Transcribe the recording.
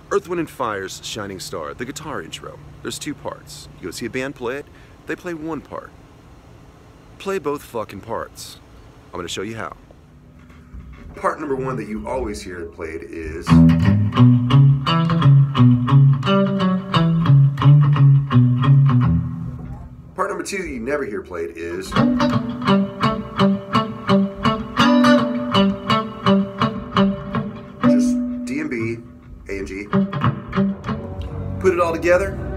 Earth, Wind & Fire's Shining Star, the guitar intro. There's two parts. You go see a band play it, they play one part. Play both fucking parts. I'm gonna show you how. Part number one that you always hear played is... Part number two that you never hear played is... just D and B, A and G. Put it all together,